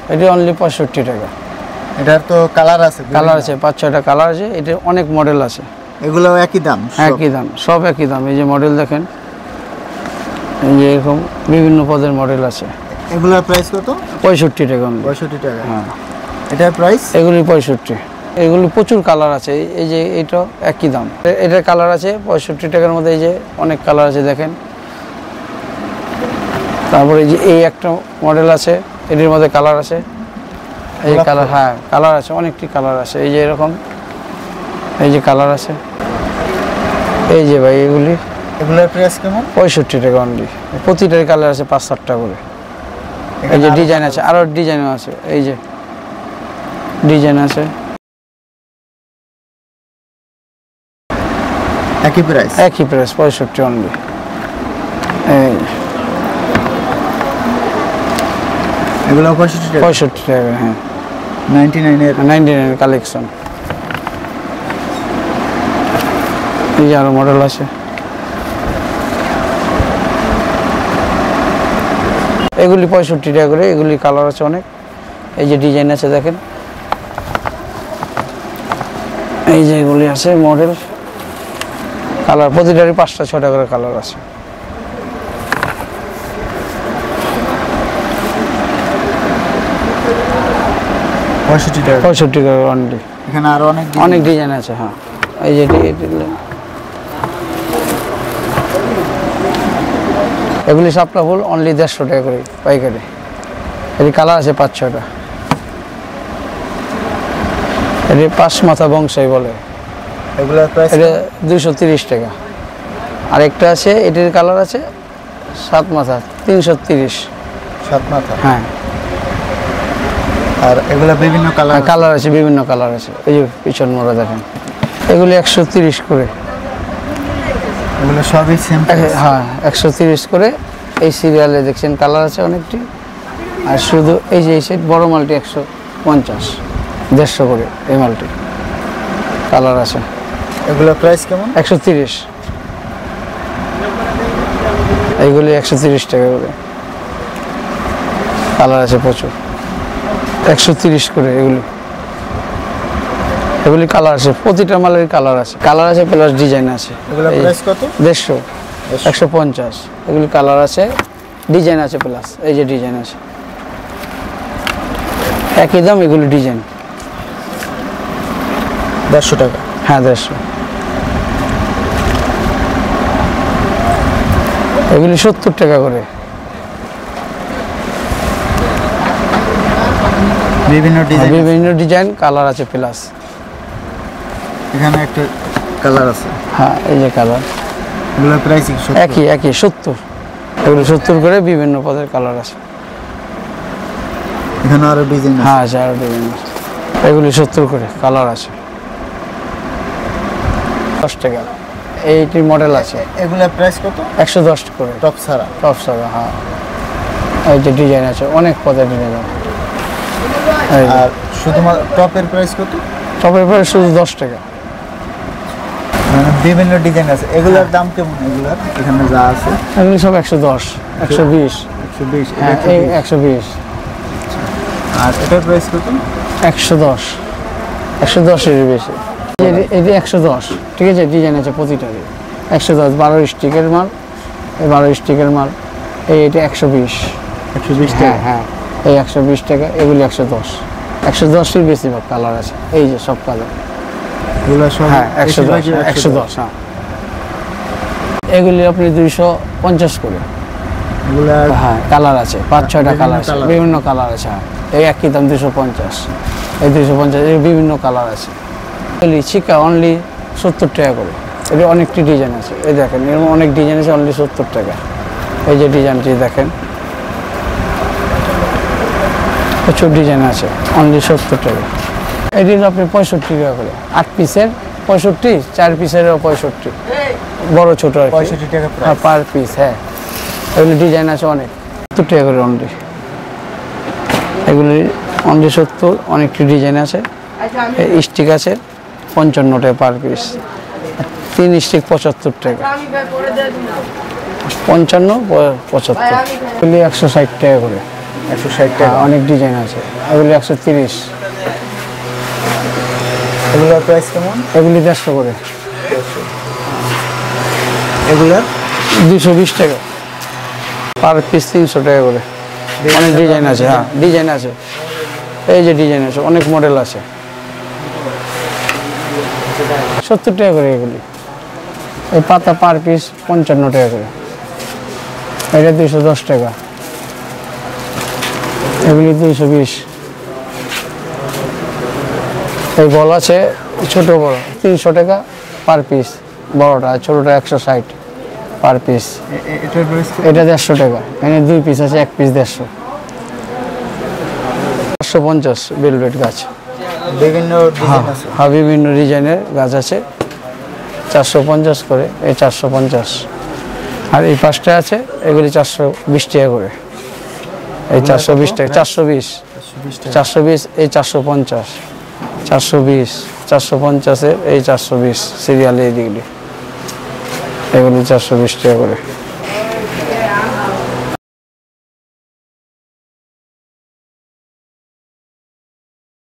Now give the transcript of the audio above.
এটা অনলি 65 টাকা। এটার তো কালার আছে? কালার আছে, 5-6টা কালার আছে। এটা অনেক মডেল আছে। এগুলো একই দাম? একই দাম, সব একই দাম। এই যে মডেল দেখেন, এই যে এরকম বিভিন্ন পদের মডেল আছে। এগুলোর প্রাইস কত? 65 টাকা। 65 টাকা? হ্যাঁ। এটার প্রাইস? এগুলি 65। এগুলি প্রচুর কালার আছে। এই যে এটা একই দাম। এটার কালার আছে 65 টাকার মধ্যে। এই যে অনেক কালার আছে দেখেন। তারপরে এই একটা মডেল আছে, এটির মধ্যে কালার আছে। এই কালার, হ্যাঁ কালার আছে, অনেকটি কালার আছে। এই যে এরকম, এই যে কালার আছে। এই যে ভাই এগুলোর প্রাইস কেমন? 65 টাকা অনলি। প্রতিটার কালার আছে 5-7টা করে। এই যে ডিজাইন আছে, আরো ডিজাইনও আছে। এই যে ডিজাইন আছে। একই প্রাইস? একই প্রাইস, 65 অনলি। এই এগুলো 65 টাকা? 65 টাকা, হ্যাঁ। 99 কালেকশন। এই যে আরো মডেল আছে। এগুলি 65 টাকা করে। এগুলি কালার আছে অনেক। এই যে ডিজাইন আছে দেখেন। এই যে এগুলি আছে মডেল, কালার প্রতিটারই 5টা-6টা করে কালার আছে। টাকা? 65 টাকা অনলি। এখানে আরো অনেক ডিজাইন আছে। হ্যাঁ, এই যে এগুলি সাপটা ফুল অনলি 150 টাকা করে পাইকারি। এর কালার আছে 5-6টা। এটি 5 মাথা বংশাই বলে। এগুলোর প্রাইস? এটা 230 টাকা। আরেকটা আছে, এটির কালার আছে 7 মাথা, 330। 7 মাথা? হ্যাঁ। আর এগুলো বিভিন্ন কালার? কালার আছে, বিভিন্ন কালার আছে। এই যে পিছন মোড়া দেখেন। এগুলি 130 করে। এগুলো সবই সেম? হ্যাঁ, 130 করে। এই সিরিয়ালে দেখছেন কালার আছে অনেকটি। আর শুধু এই যে এই সেট বড় মালটি 150, 150 করে এই মালটি কালার আছে। এগুলো প্রাইস কেমন? 130। এইগুলি 130 টাকা করে। কালার আছে প্রচুর। 130 করে এগুলি কালার আছে। প্রতিটা মালের কালার আছে। কালার আছে প্লাস ডিজাইন আছে। এগুলো প্রাইস কত? 150, 150। এগুলি কালার আছে, ডিজাইন আছে প্লাস। এই যে ডিজাইন আছে, একই দাম। এগুলি ডিজাইন 150 টাকা? হ্যাঁ, 150। এগুলি 70 টাকা করে। বিভিন্ন ডিজাইন কালার আছে প্লাস। এখানে একটা কালার আছে। হ্যাঁ, এই যে কালার। এগুলো প্রাইস একই 70। এগুলো 70 করে। বিভিন্ন পদের কালার আছে। এখানে আরো ডিজাইন আছে? হ্যাঁ, আছে আরো ডিজাইন আছে। এগুলি 70 করে কালার আছে। 10 টাকা এইটির মডেল আছে। এগুলো প্রাইস কত? 110 করে। টপ ছাড়া? টপ ছাড়া, হ্যাঁ। এই যে ডিজাইন আছে, অনেক পদের ডিজাইন আছে। আর শুধুমাত্র টপের প্রাইস কত? টপের প্রাইস শুধু 10 টাকা। বিভিন্ন ডিজাইন আছে। এগুলোর দাম কেমন? এগুলোর এখানে যা আছে এগুলি সব 110, 120। 120? হ্যাঁ, এই 120। আর এটার প্রাইস কত? 110। 110 এর বেশি। এটি 110, ঠিক আছে। ডিজাইন আছে প্রতিটারই 110। 12 স্টিকের মাল, এই 12 স্টিকের মাল। এটা 120। 120 হ্যাঁ টাকা? হ্যাঁ, এই 120 টাকা। এগুলি 110। 110-এর বেশিরভাগ কালার আছে। এই যে সব কালার। এগুলো সব? হ্যাঁ, 110। হ্যাঁ, এগুলি আপনি 250 করে। এগুলো হ্যাঁ, কালার আছে 5-6টা কালার আছে। বিভিন্ন কালার আছে। হ্যাঁ, এই একই দাম 250। এই 250 এর বিভিন্ন কালার আছে। এগুলি চিকা অনলি 70 টাকা করে। এর অনেকটি ডিজাইন আছে। এই দেখেন, এর অনেক ডিজাইন আছে অনলি 70 টাকা। এই যে ডিজাইনটি দেখেন, প্রচুর ডিজাইন আছে অনলি 70 টাকা। এটি আপনি 65 টাকা করে। 8 পিসের 65, 4 পিসেরও 65। বড় ছোট আর 65 টাকা পার পিস। হ্যাঁ, এগুলি ডিজাইন আছে অনেক। 70 টাকা করে অনলি। এগুলি অনলি 70। অনেকটি ডিজাইন আছে। স্টিক আছে 55 টাকা পার পিস। 3 স্টিক 75 টাকা। 55, 75। এগুলি 160 টাকা করে। 160 টাকা। অনেক ডিজাইন আছে, এগুলি 130। এগুলোর প্রাইস কেমন? এগুলি 150 করে। এগুলোর 220 টাকা পার পিস, 300 টাকা করে। অনেক ডিজাইন আছে, হ্যাঁ ডিজাইন আছে, এই যে ডিজাইন আছে, অনেক মডেল আছে। 70 টাকা করে এগুলি। এই পাতা পার পিস 55 টাকা করে। এটা 210 টাকা, এগুলি 220। এই বল আছে ছোট বড় 300 টাকা পার পিস, বড়টা, আর ছোটটা 160 পার পিস। এটার প্রাইস এটা 150 টাকা। এখানে 2 পিস আছে, 1 পিস 150। 450 ভেলভেট গাছ, বিভিন্ন ডিজাইন আছে। হ্যাঁ বিভিন্ন ডিজাইনের গাছ আছে, 450 করে। এই 450। আর এই পাশটা আছে, এগুলি 420 টাকা করে। এই 420 টাকা, 420, 420। এই 450, 420, 450-এর এই 420 সিরিয়ালে এই দিকটি, এগুলি 420 টাকা করে।